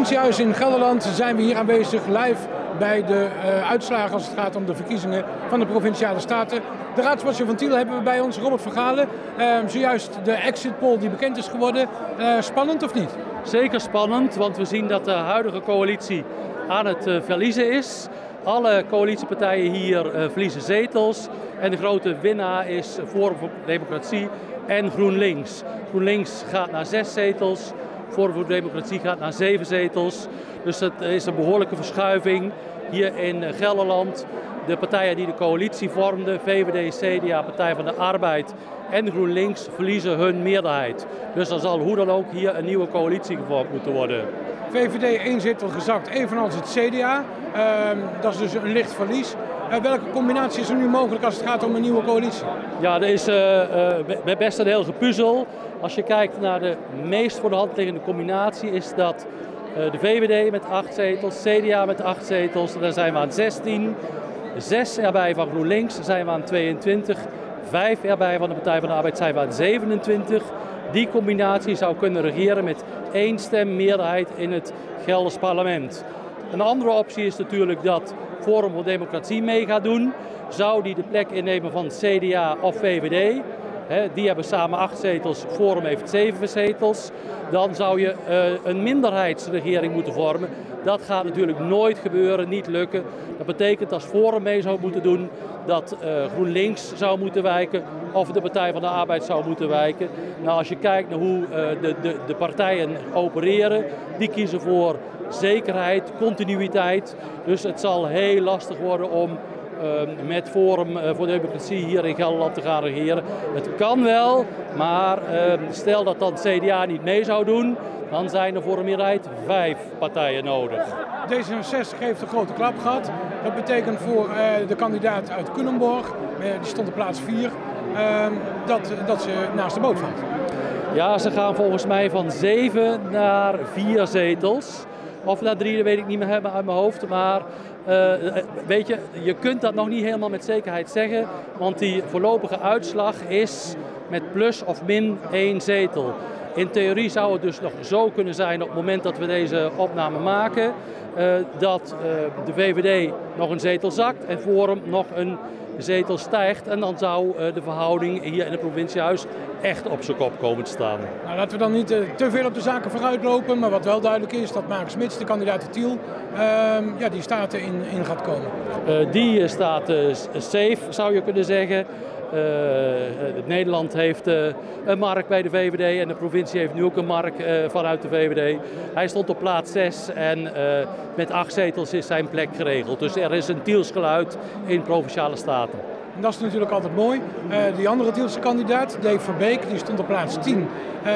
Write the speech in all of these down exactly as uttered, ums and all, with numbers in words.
provinciehuis in Gelderland zijn we hier aanwezig live bij de uh, uitslagen als het gaat om de verkiezingen van de Provinciale Staten. De raadsmacher van Tiel hebben we bij ons, Robert Vergalen. Uh, zojuist de exit poll die bekend is geworden. Uh, spannend of niet? Zeker spannend, want we zien dat de huidige coalitie aan het uh, verliezen is. Alle coalitiepartijen hier uh, verliezen zetels en de grote winnaar is Forum voor Democratie en GroenLinks. GroenLinks gaat naar zes zetels, Forum voor Democratie gaat naar zeven zetels. Dus het is een behoorlijke verschuiving hier in Gelderland. De partijen die de coalitie vormden, V V D, C D A, Partij van de Arbeid en GroenLinks, verliezen hun meerderheid. Dus er zal hoe dan ook hier een nieuwe coalitie gevormd moeten worden. V V D één zetel gezakt, evenals het C D A. Uh, dat is dus een licht verlies. Uh, welke combinatie is er nu mogelijk als het gaat om een nieuwe coalitie? Ja, er is uh, uh, best een heel gepuzzel. Als je kijkt naar de meest voor de hand liggende combinatie is dat uh, de V V D met acht zetels, C D A met acht zetels, daar zijn we aan zestien. Zes erbij van GroenLinks zijn we aan tweeëntwintig. Vijf erbij van de Partij van de Arbeid zijn we aan zevenentwintig. Die combinatie zou kunnen regeren met één stem meerderheid in het Gelders parlement. Een andere optie is natuurlijk dat Forum voor Democratie mee gaat doen. Zou die de plek innemen van C D A of V V D? He, die hebben samen acht zetels, Forum heeft zeven zetels. Dan zou je uh, een minderheidsregering moeten vormen. Dat gaat natuurlijk nooit gebeuren, niet lukken. Dat betekent als Forum mee zou moeten doen dat uh, GroenLinks zou moeten wijken of de Partij van de Arbeid zou moeten wijken. Nou, als je kijkt naar hoe uh, de, de, de partijen opereren, die kiezen voor zekerheid, continuïteit. Dus het zal heel lastig worden om uh, met Forum uh, voor Democratie hier in Gelderland te gaan regeren. Het kan wel, maar uh, stel dat dan C D A niet mee zou doen, dan zijn er voor een meerderheid vijf partijen nodig. D zesenzestig heeft een grote klap gehad. Dat betekent voor uh, de kandidaat uit Culemborg, uh, die stond op plaats vier, uh, dat, dat ze naast de boot valt. Ja, ze gaan volgens mij van zeven naar vier zetels. Of naar drie, dat weet ik niet meer hebben uit mijn hoofd. Maar uh, weet je, je kunt dat nog niet helemaal met zekerheid zeggen. Want die voorlopige uitslag is met plus of min één zetel. In theorie zou het dus nog zo kunnen zijn op het moment dat we deze opname maken. Uh, dat uh, de V V D nog een zetel zakt en Forum nog een zetel stijgt. En dan zou uh, de verhouding hier in het provinciehuis echt op zijn kop komen te staan. Nou, laten we dan niet uh, te veel op de zaken vooruitlopen. Maar wat wel duidelijk is, dat Mark Smits, de kandidaat de Tiel, uh, ja, die staten in, in gaat komen. Uh, die staat uh, safe, zou je kunnen zeggen. Uh, Nederland heeft uh, een mark bij de V V D en de provincie heeft nu ook een mark uh, vanuit de V V D. Hij stond op plaats zes en uh, met acht zetels is zijn plek geregeld. Dus er is een Tiels geluid in Provinciale Staten. En dat is natuurlijk altijd mooi. Uh, die andere Tielse kandidaat, Dave Verbeek, die stond op plaats tien. Uh,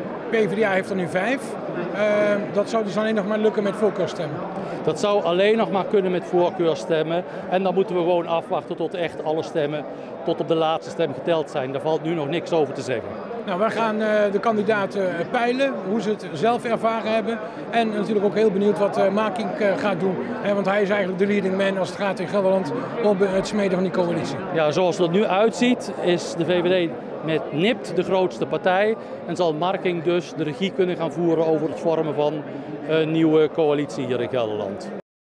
P v d A heeft er nu vijf. Uh, dat zou dus alleen nog maar lukken met voorkeurstemmen. Dat zou alleen nog maar kunnen met voorkeurstemmen. En dan moeten we gewoon afwachten tot echt alle stemmen tot op de laatste stem geteld zijn. Daar valt nu nog niks over te zeggen. Nou, wij gaan uh, de kandidaten peilen, hoe ze het zelf ervaren hebben. En natuurlijk ook heel benieuwd wat uh, Makink uh, gaat doen. Hè, want hij is eigenlijk de leading man als het gaat in Gelderland op uh, het smeden van die coalitie. Ja, zoals het er nu uitziet is de V V D met nipt de grootste partij. En zal Makink dus de regie kunnen gaan voeren over het vormen van een nieuwe coalitie hier in Gelderland.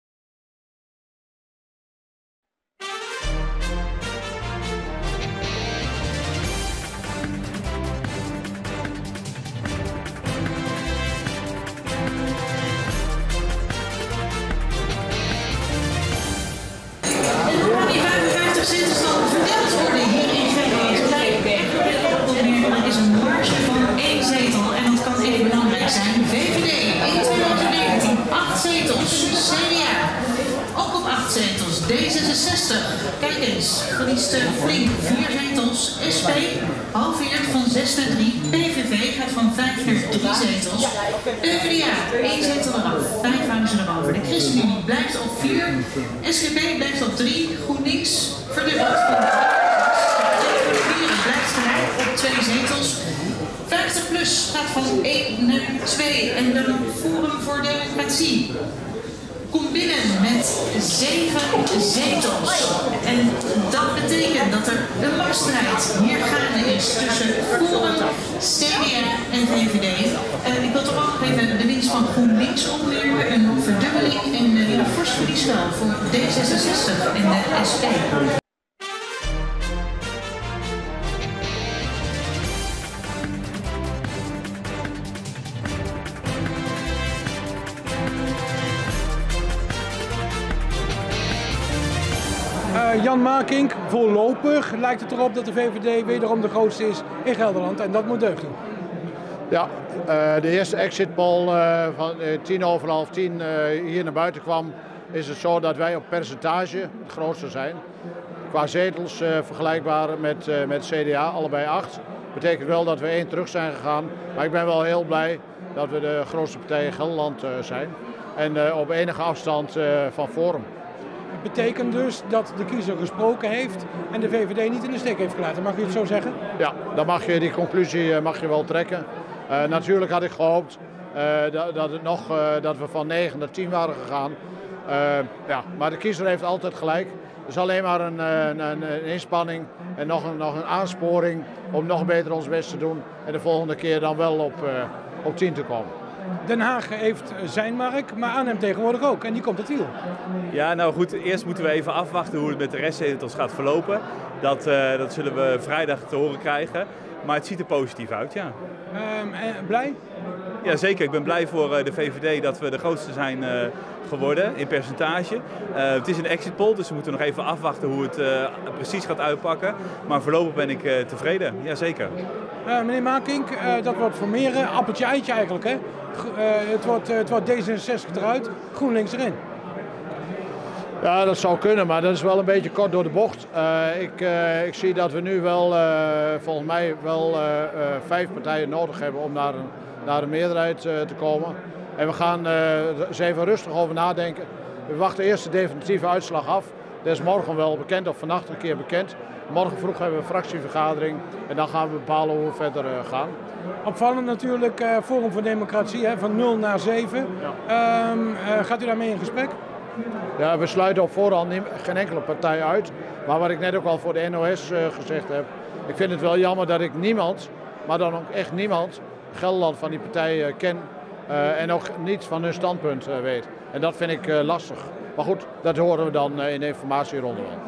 V V D in twintig negentien acht zetels, C D A ook op acht zetels, D zesenzestig, kijk eens, verliest flink vier zetels, S P halveert van zes naar drie, P V V gaat van vijf naar drie zetels, P v d A één zetel eraf, vijf houden ze erover, de ChristenUnie blijft op vier, S G P blijft op drie, GroenLinks verdubbelt van vier en blijft gelijk op twee zetels. vijftig plus gaat van één naar twee en dan Forum voor Democratie. komt binnen met zeven zetels. En dat betekent dat er een machtsstrijd hier gaande is tussen Forum, C D A en V V D. Uh, ik wil toch ook nog even de winst van GroenLinks opnemen. Een verdubbeling en uh, een fors verliesspel voor D zesenzestig en de S P. Uh, Jan Makink, voorlopig lijkt het erop dat de V V D wederom de grootste is in Gelderland en dat moet deugden. Ja, uh, de eerste exit poll uh, van uh, tien over half tien uh, hier naar buiten kwam, is het zo dat wij op percentage het grootste zijn. Qua zetels uh, vergelijkbaar met, uh, met C D A, allebei acht. Betekent wel dat we één terug zijn gegaan, maar ik ben wel heel blij dat we de grootste partij in Gelderland uh, zijn. En uh, op enige afstand uh, van Forum. Het betekent dus dat de kiezer gesproken heeft en de V V D niet in de steek heeft gelaten. Mag je het zo zeggen? Ja, dan mag je die conclusie mag je wel trekken. Uh, natuurlijk had ik gehoopt uh, dat, dat, het nog, uh, dat we van negen naar tien waren gegaan. Uh, ja, maar de kiezer heeft altijd gelijk. Het is alleen maar een, een, een inspanning en nog een, nog een aansporing om nog beter ons best te doen. En de volgende keer dan wel op, uh, op tien te komen. Den Haag heeft zijn mark, maar Arnhem tegenwoordig ook. En die komt het wiel. Ja, nou goed, eerst moeten we even afwachten hoe het met de restzetels gaat verlopen. Dat, uh, dat zullen we vrijdag te horen krijgen. Maar het ziet er positief uit, ja. Um, en blij? Ja, zeker. Ik ben blij voor uh, de V V D dat we de grootste zijn uh, geworden in percentage. Uh, het is een exit poll, dus we moeten nog even afwachten hoe het uh, precies gaat uitpakken. Maar voorlopig ben ik uh, tevreden, ja zeker. Uh, meneer Makink, uh, dat wordt formeren, appeltje eitje eigenlijk, hè? Uh, het, wordt, uh, het wordt D zesenzestig eruit, GroenLinks erin. Ja, dat zou kunnen, maar dat is wel een beetje kort door de bocht. Uh, ik, uh, ik zie dat we nu wel, uh, volgens mij, wel uh, uh, vijf partijen nodig hebben om naar een, naar een meerderheid uh, te komen. En we gaan uh, eens even rustig over nadenken. We wachten eerst de definitieve uitslag af. Dat is morgen wel bekend, of vannacht een keer bekend. Morgen vroeg hebben we een fractievergadering en dan gaan we bepalen hoe we verder uh, gaan. Opvallend natuurlijk, uh, Forum voor Democratie, hè, van nul naar zeven. Ja. Um, uh, gaat u daarmee in gesprek? Ja, we sluiten op voorhand niet, geen enkele partij uit. Maar wat ik net ook al voor de N O S uh, gezegd heb. Ik vind het wel jammer dat ik niemand, maar dan ook echt niemand, Gelderland van die partij uh, ken. Uh, en ook niets van hun standpunt uh, weet. En dat vind ik uh, lastig. Maar goed, dat horen we dan uh, in de informatieronde wel.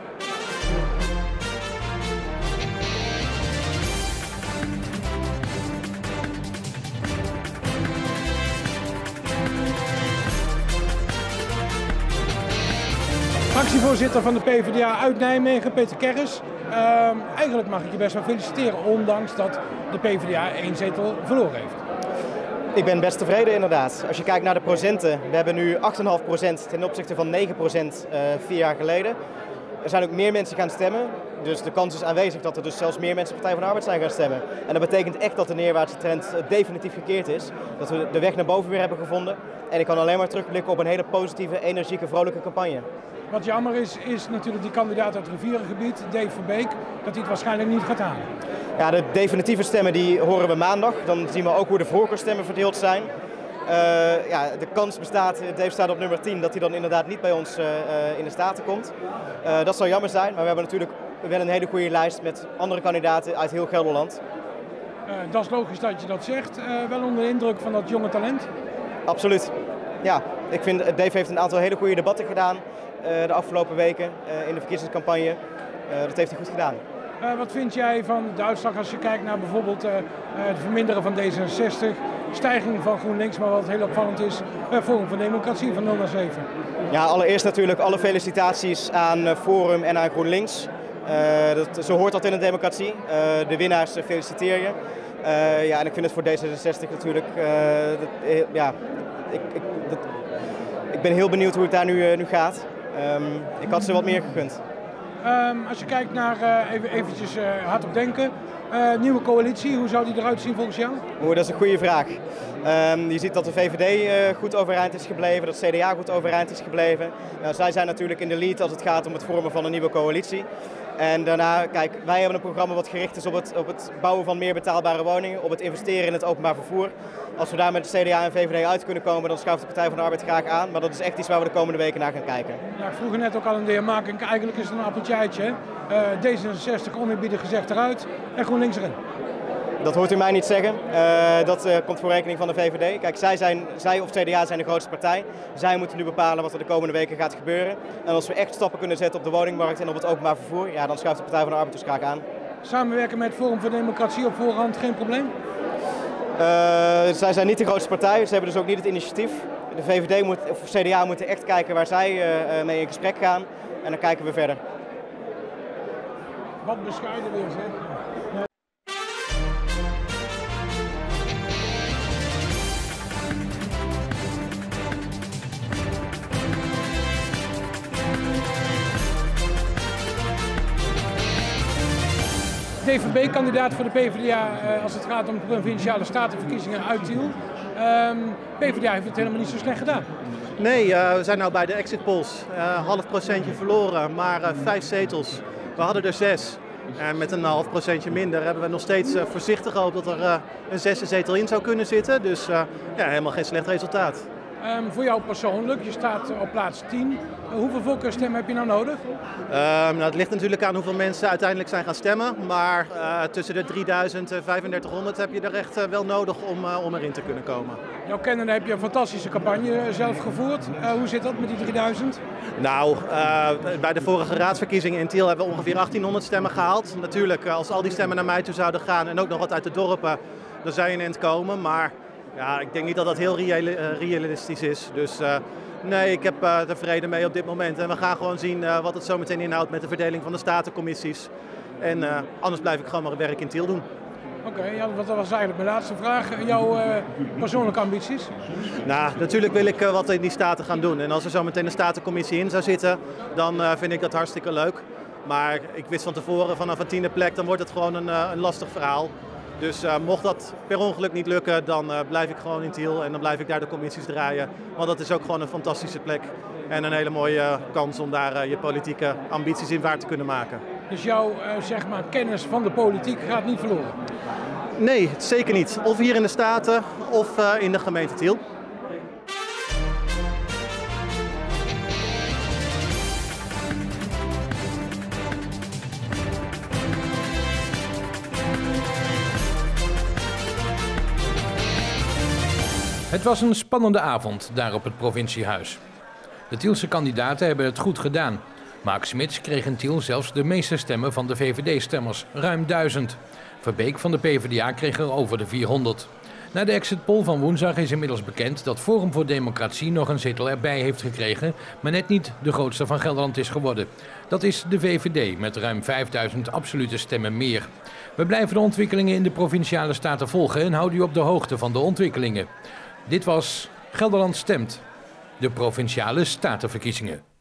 Fractievoorzitter van de P V D A uit Nijmegen, Peter Kerris. Uh, eigenlijk mag ik je best wel feliciteren, ondanks dat de P V D A één zetel verloren heeft. Ik ben best tevreden inderdaad. Als je kijkt naar de procenten, we hebben nu acht komma vijf procent ten opzichte van negen procent uh, vier jaar geleden. Er zijn ook meer mensen gaan stemmen, dus de kans is aanwezig dat er dus zelfs meer mensen Partij van de Arbeid zijn gaan stemmen. En dat betekent echt dat de neerwaartse trend definitief gekeerd is. Dat we de weg naar boven weer hebben gevonden. En ik kan alleen maar terugblikken op een hele positieve, energieke, vrolijke campagne. Wat jammer is, is natuurlijk die kandidaat uit het rivierengebied, Dave Verbeek, dat hij het waarschijnlijk niet gaat halen. Ja, de definitieve stemmen die horen we maandag. Dan zien we ook hoe de voorkeurstemmen verdeeld zijn. Uh, ja, de kans bestaat, Dave staat op nummer tien, dat hij dan inderdaad niet bij ons uh, in de Staten komt. Uh, dat zou jammer zijn, maar we hebben natuurlijk wel een hele goede lijst met andere kandidaten uit heel Gelderland. Uh, dat is logisch dat je dat zegt. Uh, wel onder de indruk van dat jonge talent? Absoluut. Ja, ik vind Dave heeft een aantal hele goede debatten gedaan uh, de afgelopen weken uh, in de verkiezingscampagne. Uh, dat heeft hij goed gedaan. Uh, wat vind jij van de uitslag als je kijkt naar bijvoorbeeld uh, het verminderen van D zesenzestig, stijging van GroenLinks, maar wat heel opvallend is, uh, Forum voor Democratie van nul naar zeven? Ja, allereerst natuurlijk alle felicitaties aan uh, Forum en aan GroenLinks. Uh, dat, zo hoort dat in een democratie. Uh, de winnaars uh, feliciteer je. Uh, ja, en ik vind het voor D zesenzestig natuurlijk, uh, dat, uh, ja, ik, ik, dat, ik ben heel benieuwd hoe het daar nu, uh, nu gaat. Um, ik had ze wat meer gegund. Um, als je kijkt naar, uh, even eventjes uh, hardop denken, uh, nieuwe coalitie, hoe zou die eruit zien volgens jou? Oeh, dat is een goede vraag. Um, je ziet dat de V V D uh, goed overeind is gebleven, dat C D A goed overeind is gebleven. Nou, zij zijn natuurlijk in de lead als het gaat om het vormen van een nieuwe coalitie. En daarna, kijk, wij hebben een programma wat gericht is op het, op het bouwen van meer betaalbare woningen, op het investeren in het openbaar vervoer. Als we daar met de C D A en V V D uit kunnen komen, dan schuift de Partij van de Arbeid graag aan. Maar dat is echt iets waar we de komende weken naar gaan kijken. Ja, ik vroeg net ook al aan de heer Makink, eigenlijk is het een appeltje eitje. Uh, D zesenzestig oneerbiedig gezegd eruit en GroenLinks erin. Dat hoort u mij niet zeggen. Uh, dat uh, komt voor rekening van de V V D. Kijk, zij, zijn, zij of C D A zijn de grootste partij. Zij moeten nu bepalen wat er de komende weken gaat gebeuren. En als we echt stappen kunnen zetten op de woningmarkt en op het openbaar vervoer, ja, dan schuift de Partij van de Arbeid dus graag aan. Samenwerken met Forum voor Democratie op voorhand geen probleem? Uh, zij zijn niet de grootste partij, ze hebben dus ook niet het initiatief. De V V D moet, of C D A moeten echt kijken waar zij uh, mee in gesprek gaan. En dan kijken we verder. Wat bescheiden weer, zeg. D V B-kandidaat voor de P v d A uh, als het gaat om de provinciale statenverkiezingen uit Tiel. Um, P v d A heeft het helemaal niet zo slecht gedaan. Nee, uh, we zijn nou bij de exit polls. Uh, half procentje verloren, maar uh, vijf zetels. We hadden er zes. En met een half procentje minder hebben we nog steeds uh, voorzichtig gehoopt dat er uh, een zesde zetel in zou kunnen zitten. Dus uh, ja, helemaal geen slecht resultaat. Um, voor jou persoonlijk, je staat op plaats tien. Uh, hoeveel voorkeurstemmen heb je nou nodig? Uh, nou, het ligt natuurlijk aan hoeveel mensen uiteindelijk zijn gaan stemmen. Maar uh, tussen de drieduizend en vijfendertighonderd heb je er echt uh, wel nodig om, uh, om erin te kunnen komen. Jouw kennende heb je een fantastische campagne zelf gevoerd. Uh, hoe zit dat met die drieduizend? Nou, uh, bij de vorige raadsverkiezingen in Tiel hebben we ongeveer achttienhonderd stemmen gehaald. Natuurlijk, als al die stemmen naar mij toe zouden gaan en ook nog wat uit de dorpen, dan zou je in het komen. Maar ja, ik denk niet dat dat heel realistisch is. Dus uh, nee, ik heb uh, er vrede mee op dit moment. En we gaan gewoon zien uh, wat het zo meteen inhoudt met de verdeling van de statencommissies. En uh, anders blijf ik gewoon mijn werk in Tiel doen. Oké, okay, ja, dat was eigenlijk mijn laatste vraag. Jouw uh, persoonlijke ambities? Nou, natuurlijk wil ik uh, wat in die staten gaan doen. En als er zo meteen een statencommissie in zou zitten, dan uh, vind ik dat hartstikke leuk. Maar ik wist van tevoren vanaf een tiende plek, dan wordt het gewoon een, uh, een lastig verhaal. Dus uh, mocht dat per ongeluk niet lukken, dan uh, blijf ik gewoon in Tiel en dan blijf ik daar de commissies draaien. Want dat is ook gewoon een fantastische plek en een hele mooie uh, kans om daar uh, je politieke ambities in waar te kunnen maken. Dus jouw uh, zeg maar, kennis van de politiek gaat niet verloren? Nee, zeker niet. Of hier in de Staten of uh, in de gemeente Tiel. Het was een spannende avond daar op het provinciehuis. De Tielse kandidaten hebben het goed gedaan. Mark Smits kreeg in Tiel zelfs de meeste stemmen van de V V D-stemmers, ruim duizend. Verbeek van de P v d A kreeg er over de vierhonderd. Na de exit poll van woensdag is inmiddels bekend dat Forum voor Democratie nog een zetel erbij heeft gekregen, maar net niet de grootste van Gelderland is geworden. Dat is de V V D met ruim vijfduizend absolute stemmen meer. We blijven de ontwikkelingen in de provinciale staten volgen en houden u op de hoogte van de ontwikkelingen. Dit was Gelderland Stemt, de provinciale statenverkiezingen.